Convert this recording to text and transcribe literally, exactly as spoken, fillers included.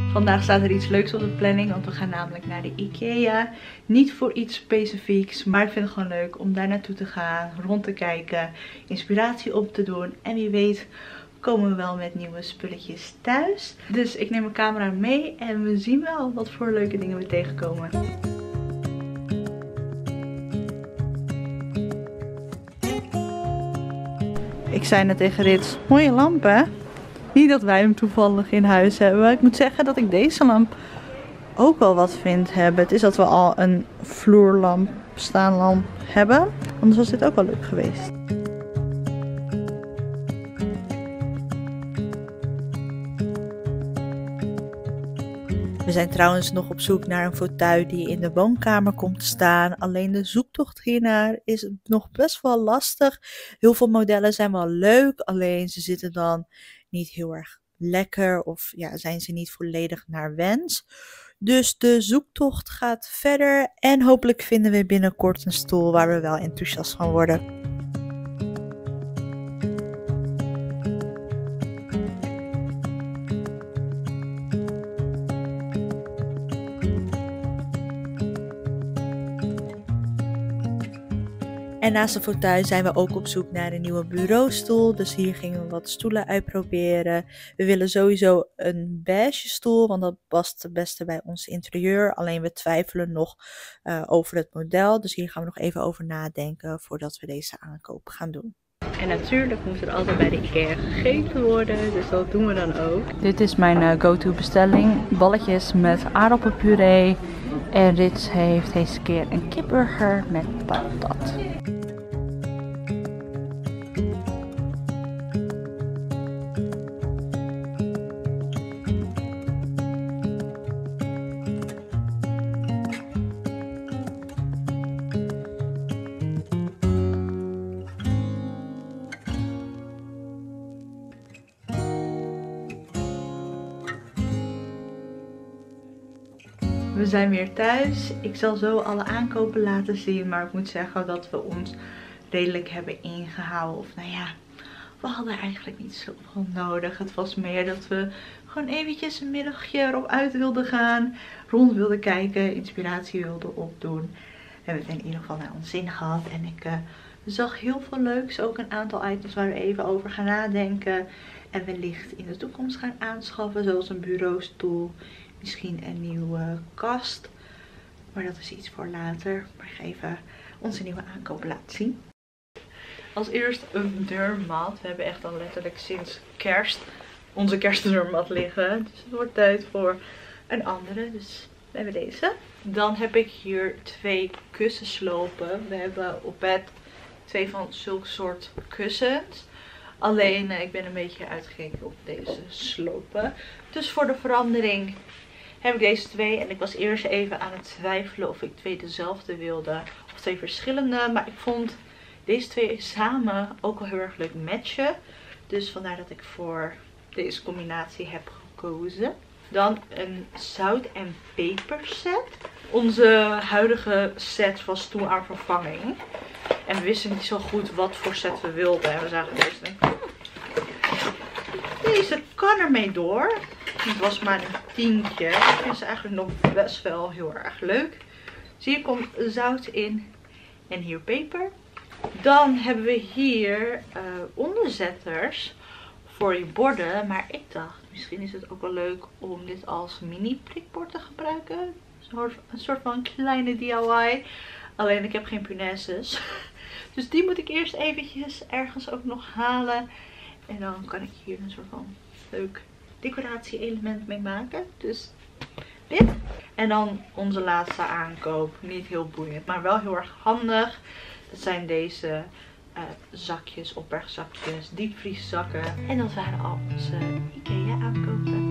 Vandaag staat er iets leuks op de planning, want we gaan namelijk naar de IKEA. Niet voor iets specifieks, maar ik vind het gewoon leuk om daar naartoe te gaan, rond te kijken, inspiratie op te doen. En wie weet komen we wel met nieuwe spulletjes thuis. Dus ik neem mijn camera mee en we zien wel wat voor leuke dingen we tegenkomen. Ik zei net tegen Rits, mooie lamp hè? Niet dat wij hem toevallig in huis hebben. Ik moet zeggen dat ik deze lamp ook wel wat vind hebben. Het is dat we al een vloerlamp, staanlamp hebben. Anders was dit ook wel leuk geweest. We zijn trouwens nog op zoek naar een fauteuil die in de woonkamer komt te staan. Alleen de zoektocht hiernaar is nog best wel lastig. Heel veel modellen zijn wel leuk, alleen ze zitten dan niet heel erg lekker of ja, zijn ze niet volledig naar wens. Dus de zoektocht gaat verder en hopelijk vinden we binnenkort een stoel waar we wel enthousiast van worden. En naast de fauteuil zijn we ook op zoek naar een nieuwe bureaustoel. Dus hier gingen we wat stoelen uitproberen. We willen sowieso een beige stoel, want dat past het beste bij ons interieur. Alleen we twijfelen nog uh, over het model. Dus hier gaan we nog even over nadenken voordat we deze aankoop gaan doen. En natuurlijk moet er altijd bij de IKEA gegeten worden, dus dat doen we dan ook. Dit is mijn uh, go-to bestelling. Balletjes met aardappelpuree. En Rits heeft deze keer een kipburger met patat. We zijn weer thuis. Ik zal zo alle aankopen laten zien. Maar ik moet zeggen dat we ons redelijk hebben ingehouden. Of nou ja, we hadden eigenlijk niet zoveel nodig. Het was meer dat we gewoon eventjes een middagje erop uit wilden gaan. Rond wilden kijken. Inspiratie wilden opdoen. We hebben het in ieder geval naar ons zin gehad. En ik uh, zag heel veel leuks. Ook een aantal items waar we even over gaan nadenken. En wellicht in de toekomst gaan aanschaffen. Zoals een bureaustoel. Misschien een nieuwe kast. Maar dat is iets voor later. Maar ik ga even onze nieuwe aankoop laten zien. Als eerst een deurmat. We hebben echt al letterlijk sinds kerst onze kerstdeurmat liggen. Dus het wordt tijd voor een andere. Dus we hebben deze. Dan heb ik hier twee kussenslopen. We hebben op bed twee van zulke soort kussens. Alleen ik ben een beetje uitgekeken op deze slopen. Dus voor de verandering heb ik deze twee. En ik was eerst even aan het twijfelen of ik twee dezelfde wilde. Of twee verschillende. Maar ik vond deze twee samen ook wel heel erg leuk matchen. Dus vandaar dat ik voor deze combinatie heb gekozen. Dan een zout en peper set. Onze huidige set was toen aan vervanging. En we wisten niet zo goed wat voor set we wilden. En we zagen deze en denken, deze kan ermee door. Het was maar een tientje. Ik vind ze eigenlijk nog best wel heel erg leuk. Dus hier komt zout in. En hier peper. Dan hebben we hier uh, onderzetters voor je borden. Maar ik dacht, misschien is het ook wel leuk om dit als mini prikbord te gebruiken. Een soort van kleine D I Y. Alleen ik heb geen punaises. Dus die moet ik eerst eventjes ergens ook nog halen. En dan kan ik hier een soort van leuk decoratie element mee maken. Dus dit. En dan onze laatste aankoop. Niet heel boeiend, maar wel heel erg handig. Dat zijn deze uh, zakjes, opbergzakjes, diepvrieszakken. En dat waren al onze IKEA aankopen.